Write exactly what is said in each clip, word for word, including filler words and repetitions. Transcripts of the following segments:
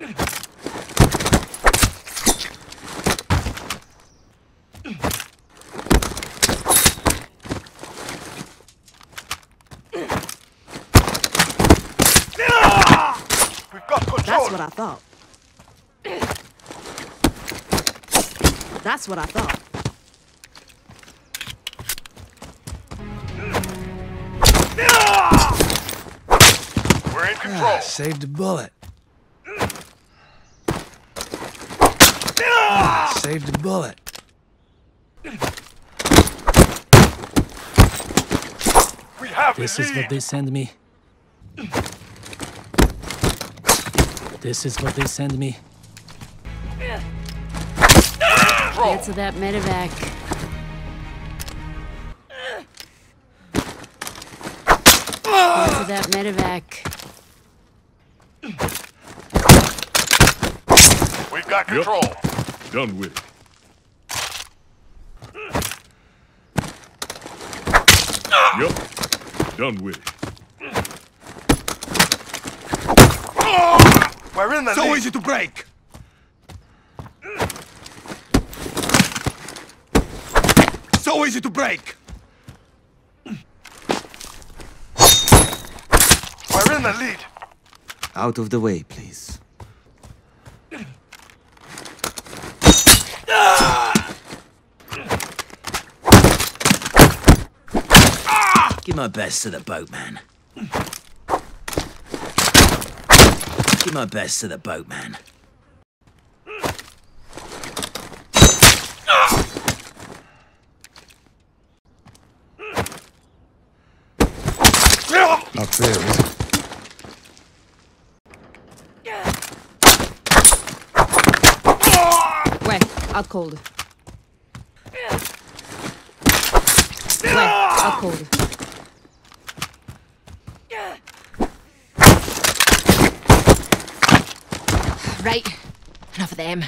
That's what I thought. That's what I thought. We're in control. Ah, saved a bullet. Ah, saved a bullet. We have This the is lead. what they send me. This is what they send me. Cancel that medevac. Cancel that medevac. We've got control. Yep. Done with it. Yep. Done with it. We're in the So lead. easy to break. So easy to break. We're in the lead. Out of the way, please. Give my best to the boatman. Give my best to the boatman. Not fair, is it? Wait, out cold. Wait, out cold. Right, enough of them.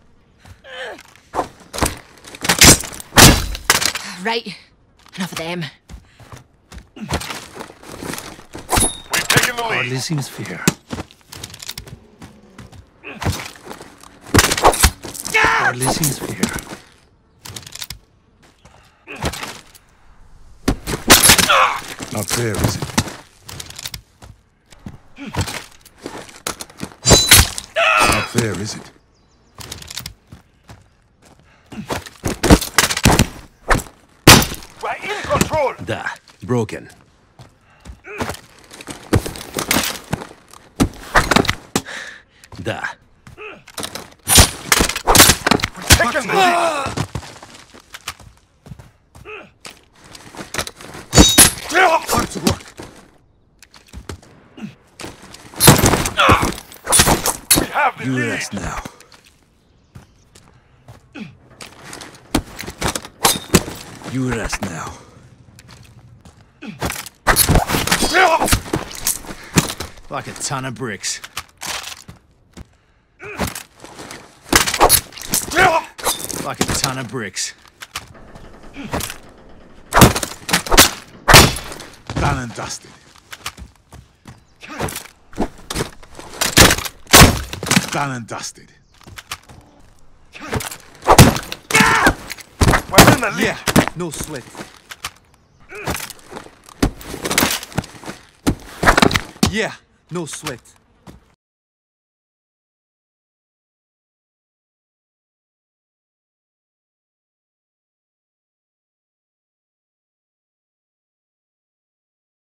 Right, enough of them. We've taken the lead. Hardly seems fair. Hardly seems fair. Not fair, is it? Not fair, is it? We're in control. Da. Broken. Da. We've taken the lead. Hard to work. We have the You lead. rest now. You rest now. Like a ton of bricks. Like a ton of bricks. Done and dusted. Done and dusted. We're in the lead. Yeah, no sweat. Yeah, no sweat.